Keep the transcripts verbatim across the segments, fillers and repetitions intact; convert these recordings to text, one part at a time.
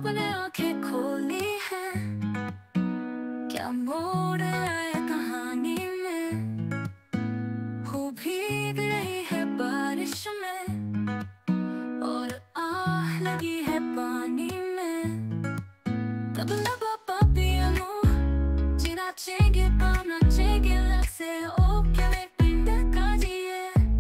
ख्वाब ने आंखें खोली है, क्या मोड़ आए कहानी में। हो भीग रही है बारिश में और आह लगी है पानी में। तब लबा papiamo, ci nacceghe pa nacceghe la se o che me pinta kajiye।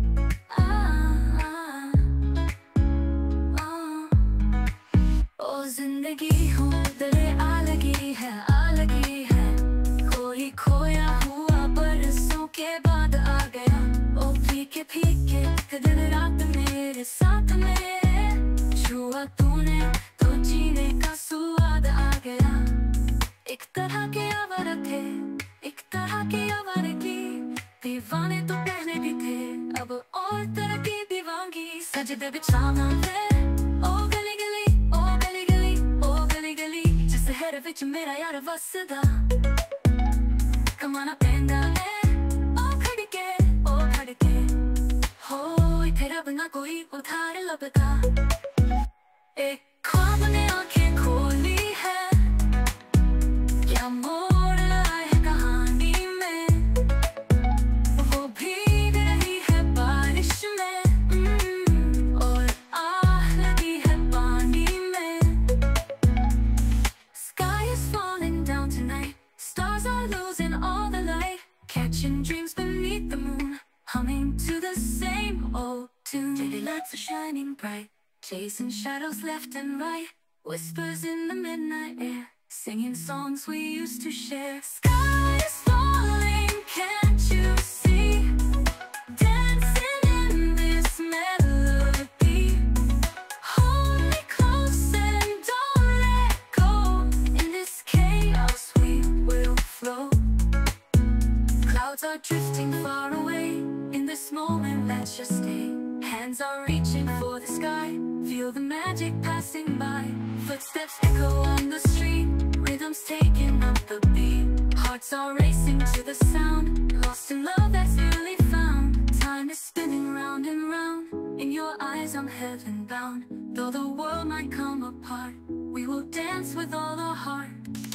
ओ जिंदगी हो दरे आ लगी है आ लगी है, कोई खोया हुआ बरसों के बाद आ गया। ओ फीके फीके दिन रात मेरे साथ में, छुआ तूने तो जीने का स्वाद आ गया। एक तरह के आवारा थे, एक तरह की आवारगी, दीवाने तो पहले भी थे, अब और तरह की दीवानगी। सजदे बिछाना थे ओ गली गली ओ गली गली ओ गली गली, जिस शहर विच मेरा यार वसदा, कमाना पैंदा है ओ खड़के ओ खड़के। हो इत्थे रब ना कोई उधार लभदा। एक ख्वाब ने आंखें खोली है, क्या मोड़ आए है कहानी में। वो भीग रही है बारिश में और आह लगी है पानी में। Sky is falling down tonight, stars are losing all the light, catching dreams beneath the moon, humming to the same old tune. City lights are shining bright, chasing shadows left and right, whispers in the midnight air, singing songs we used to share. Sky is falling, can't you see? Dancing in this melody, hold me close and don't let go. In this chaos we will flow. Clouds are drifting far away, in this moment let's just stay. Hands are reaching for the sky, feel the magic passing by. Footsteps echo on the street, rhythms taking up the beat. Hearts are racing to the sound, lost in love that's newly found. Time is spinning round and round, in your eyes I'm heaven bound. Though the world might come apart, we will dance with all our heart.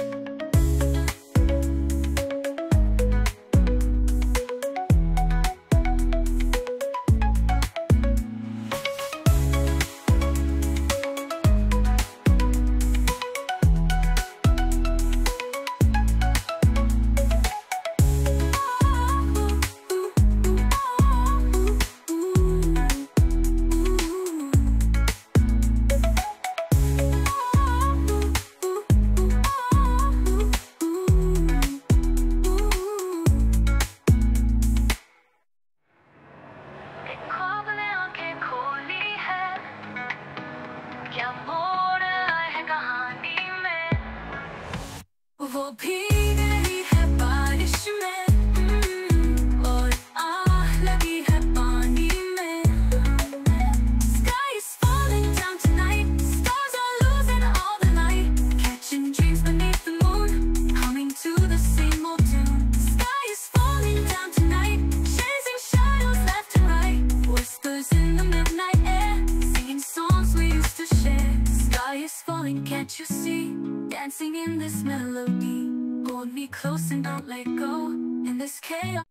ख्वाब ने आंखें खोली है, क्या मोड़ आए है कहानी में। वो भीग रही है बारिश में और आह लगी है पानी में। Sky is falling down tonight, stars are losing all the light, catching dreams beneath the moon, humming to the same old tune. Sky is falling down tonight, chasing shadows left and right, whispers in the midnight air, singing songs we used to share. Sky is falling, can't you see? Dancing in this melody, hold me close and don't let go. In this chaos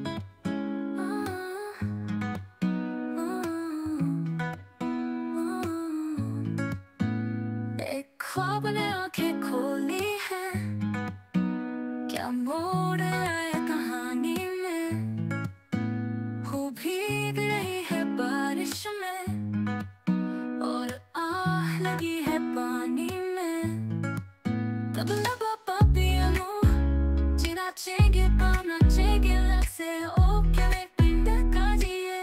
एक ख्वाब ने आंखें खोली है, क्या मोड़ आए कहानी में। हो भीग रही है बारिश में और आह लगी है पानी में। तब लबा papiamo, ci nacceghe pa nacceghe la se o che me pinta kajiye।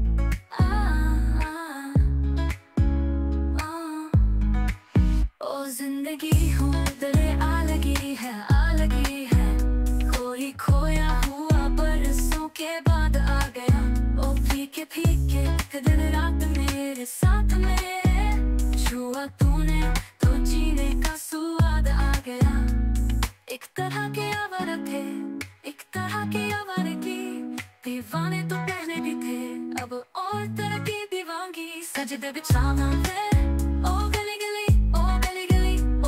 ओ जिंदगी हो दरे आ लगी है आ लगी है, कोई खोया हुआ बरसों के बाद आ गया। ओ फीके फीके दिन रात मेरे साथ में, छुआ तूने तो जीने का स्वाद आ गया। एक तरह के आवारा थे, एक तरह की आवारगी, दीवाने तो पहले भी थे, अब और तरह की दीवानगी। सजदे बिछाना थे ओ गली गली ओ गली गली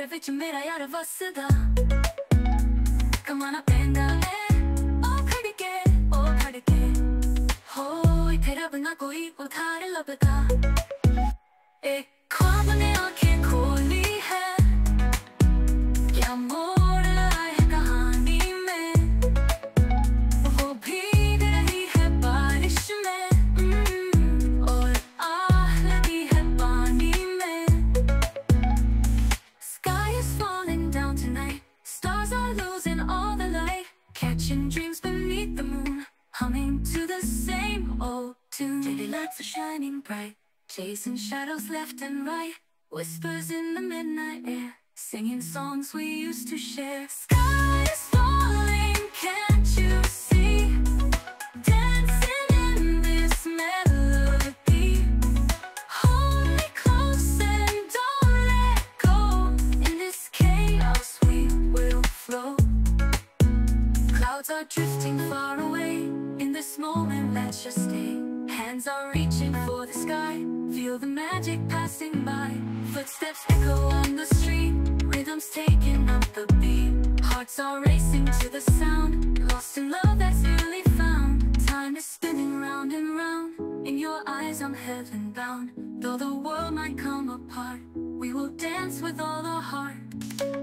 ਵਿੱਚ ਮੇਰਾ ਯਾਰ ਵਸਦਾ ਕਮਾਣਾ ਪੈਂਦਾ ਏ ਉਹ ਖੜ ਕੇ ਉਹ ਖੜ ਕੇ ਹੋ ਇੱਥੇ ਰੱਬ ਨਾ ਕੋਈ ਉਧਾਰ ਲੱਭਦਾ ਏ ख्वाब ने आंखें खोली है क्या मोड़ आए है कहानी में वो भीग रही है बारिश में और आह लगी है पानी में Sky is falling down tonight stars are losing all the light catching dreams beneath the moon humming to the same old tune city lights are shining bright chasing shadows left and right whispers in the midnight air singing songs we used to share sky is falling can't you see dancing in this melody hold me close and don't let go in this chaos we will flow clouds are drifting far away in this moment let's just stay hands are reaching for the sky feel the magic passing by footsteps echo on the street rhythms taking up the beat hearts are racing to the sound lost in love that's newly found time is spinning round and round in your eyes I'm heaven bound though the world might come apart we will dance with all our heart